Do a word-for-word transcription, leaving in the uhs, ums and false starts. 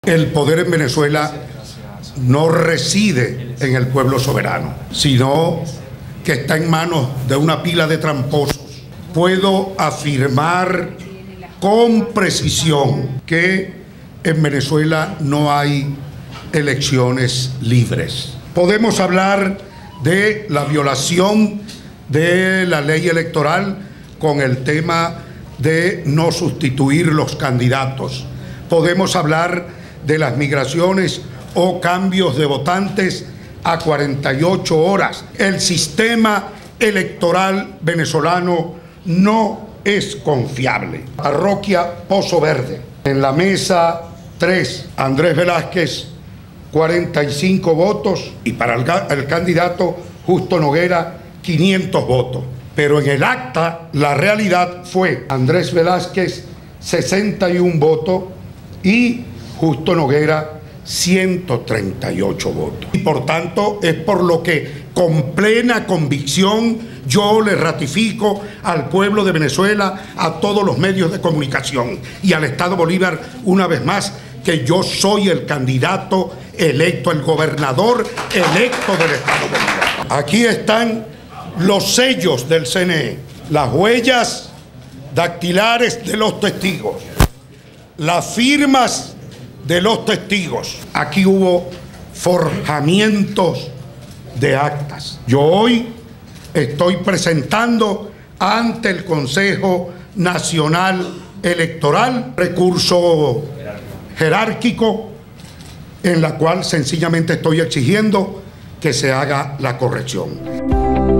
El poder en Venezuela no reside en el pueblo soberano, sino que está en manos de una pila de tramposos. Puedo afirmar con precisión que en Venezuela no hay elecciones libres. Podemos hablar de la violación de la ley electoral con el tema de no sustituir los candidatos. Podemos hablar de las migraciones o cambios de votantes a cuarenta y ocho horas. El sistema electoral venezolano no es confiable. Parroquia Pozo Verde. En la mesa tres, Andrés Velázquez, cuarenta y cinco votos, y para el, el candidato Justo Noguera, quinientos votos. Pero en el acta la realidad fue Andrés Velázquez, sesenta y un votos, y Justo Noguera, ciento treinta y ocho votos. Y por tanto es por lo que con plena convicción yo le ratifico al pueblo de Venezuela, a todos los medios de comunicación y al Estado Bolívar una vez más, que yo soy el candidato electo, el gobernador electo del Estado Bolívar. Aquí están los sellos del C N E, las huellas dactilares de los testigos, las firmas de los testigos. Aquí hubo forjamientos de actas. Yo hoy estoy presentando ante el Consejo Nacional Electoral recurso jerárquico en la cual sencillamente estoy exigiendo que se haga la corrección.